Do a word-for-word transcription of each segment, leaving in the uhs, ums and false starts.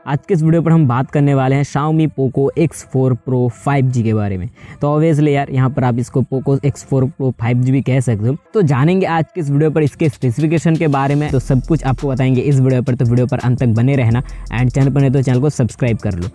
आज के इस वीडियो पर हम बात करने वाले हैं Xiaomi Poco X four Pro five G के बारे में। तो ऑब्वियसली यार यहाँ पर आप इसको Poco X four Pro five G भी कह सकते हो। तो जानेंगे आज के इस वीडियो पर इसके स्पेसिफिकेशन के बारे में, तो सब कुछ आपको बताएंगे इस वीडियो पर। तो वीडियो पर अंत तक बने रहना एंड चैनल पर नहीं तो चैनल को सब्सक्राइब कर लो।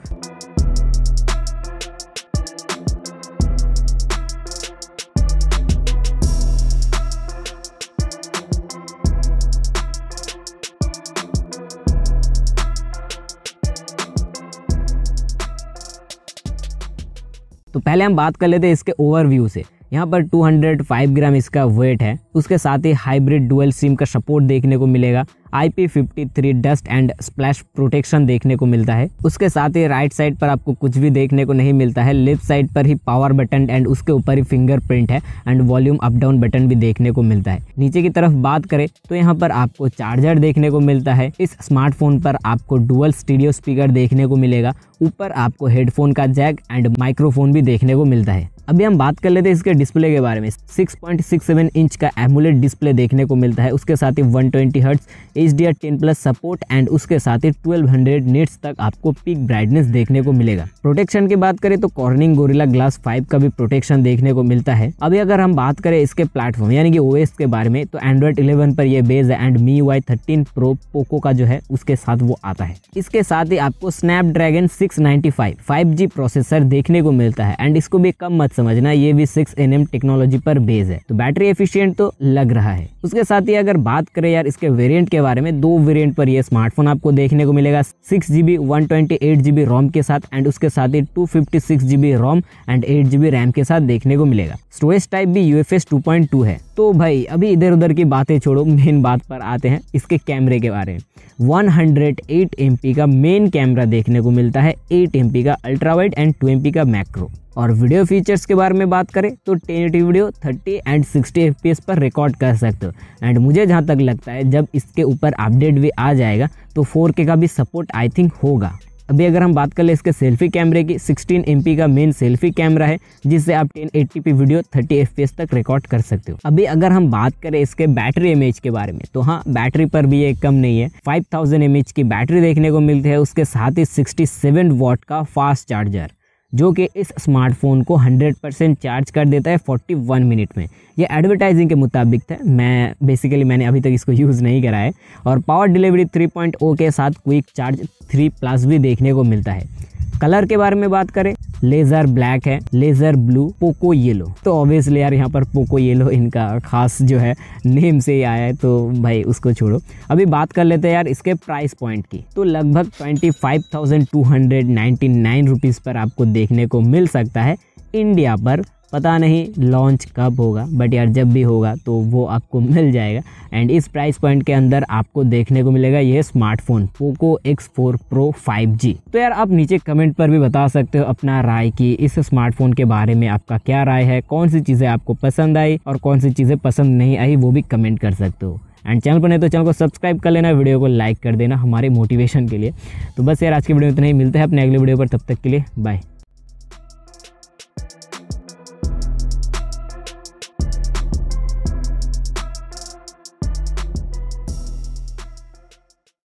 तो पहले हम बात कर लेते हैं इसके ओवरव्यू से। यहाँ पर टू हंड्रेड फाइव ग्राम इसका वेट है। उसके साथ ही हाइब्रिड डुअल सिम का सपोर्ट देखने को मिलेगा। I P fifty three dust and splash protection देखने को मिलता है। उसके साथ ही राइट साइड पर आपको कुछ भी देखने को नहीं मिलता है। लेफ्ट साइड पर ही पावर बटन एंड उसके ऊपर ही फिंगरप्रिंट है and volume up down button भी देखने को मिलता है। नीचे की तरफ बात करें तो यहाँ पर आपको चार्जर देखने को मिलता है। इस स्मार्टफोन पर आपको डुअल स्टीरियो स्पीकर देखने को मिलेगा। ऊपर आपको हेडफोन का जैक एंड माइक्रोफोन भी देखने को मिलता है। अभी हम बात कर लेते हैं इसके डिस्प्ले के बारे में। Six point six seven inch का एमोलेड डिस्प्ले देखने को मिलता है। उसके साथ ही one twenty hertz H D R ten plus support and उसके साथ ही ट्वेल्व हंड्रेड निट्स तक आपको पीक ब्राइटनेस देखने को मिलेगा। प्रोटेक्शन की बात करें तो कॉर्निंग गोरिल्ला ग्लास फाइव का भी प्रोटेक्शन देखने को मिलता है। अभी अगर हम बात करें इसके प्लेटफॉर्म यानी कि ओएस के बारे में, तो एंड्रॉइड इलेवन पर यह बेस है and Mi U I thirteen pro Poco का जो है उसके साथ वो आता है। इसके साथ ही आपको Snapdragon six ninety five five G processor देखने को मिलता है एंड इसको भी कम मत समझना, ये भी सिक्स एन एम टेक्नोलॉजी पर बेस है। तो बैटरी एफिशिएंट तो लग रहा है। उसके साथ ही अगर बात करें यार इसके वेरिएंट के बारे में, दो वेरिएंट पर ये स्मार्टफोन आपको देखने को मिलेगा। Six GB one twenty eight GB ROM के साथ एंड उसके साथ ही two fifty six GB ROM and eight GB RAM के साथ देखने को मिलेगा। स्टोरेज टाइप भी U F S two point two है। तो भाई अभी इधर उधर की बातें छोड़ो, मेन बात पर आते हैं इसके कैमरे के बारे में। One hundred eight M P का मेन कैमरा देखने को मिलता है। एट एम पी का ultra wide and two M P का मैक्रो। और वीडियो फीचर्स के बारे में बात करें तो ten eighty video thirty and sixty F P S पर रिकॉर्ड कर सकते हो एंड मुझे जहाँ तक लगता है जब इसके ऊपर अपडेट भी आ जाएगा तो फोर के का भी सपोर्ट आई थिंक होगा। अभी अगर हम बात कर ले इसके सेल्फी कैमरे की, सिक्सटीन एम पी का मेन सेल्फी कैमरा है जिससे आप ten eighty P video thirty F P S तक रिकॉर्ड कर सकते हो। अभी अगर हम बात करें इसके बैटरी एमएच के बारे में, तो हाँ बैटरी पर भी ये कम नहीं है। फाइव थाउजेंड एमएच की बैटरी देखने को मिलती है। उसके साथ ही सिक्सटी सेवन वॉट का फास्ट चार्जर जो कि इस स्मार्टफोन को हंड्रेड परसेंट चार्ज कर देता है फोर्टी वन मिनट में। ये एडवर्टाइजिंग के मुताबिक था, मैं बेसिकली मैंने अभी तक इसको यूज़ नहीं करा है। और power delivery three point O के साथ क्विक चार्ज थ्री प्लस भी देखने को मिलता है। कलर के बारे में बात करें, लेज़र ब्लैक है, लेज़र ब्लू, पोको येलो। तो ऑब्वियसली यार यहाँ पर पोको येलो इनका खास जो है नेम से ही आया है, तो भाई उसको छोड़ो। अभी बात कर लेते हैं यार इसके प्राइस पॉइंट की। तो लगभग twenty five thousand two hundred ninety nine rupees पर आपको देखने को मिल सकता है इंडिया पर। पता नहीं लॉन्च कब होगा, बट यार जब भी होगा तो वो आपको मिल जाएगा एंड इस प्राइस पॉइंट के अंदर आपको देखने को मिलेगा ये smartphone Poco X four Pro five G. तो यार आप नीचे कमेंट पर भी बता सकते हो अपना राय कि इस स्मार्टफोन के बारे में आपका क्या राय है, कौन सी चीज़ें आपको पसंद आई और कौन सी चीज़ें पसंद नहीं आई, वो भी कमेंट कर सकते हो। एंड चैनल पर नहीं तो चैनल को सब्सक्राइब कर लेना, वीडियो को लाइक कर देना हमारे मोटिवेशन के लिए। तो बस यार आज की वीडियो में इतना ही, मिलते हैं अपने अगले वीडियो पर, तब तक के लिए बाय।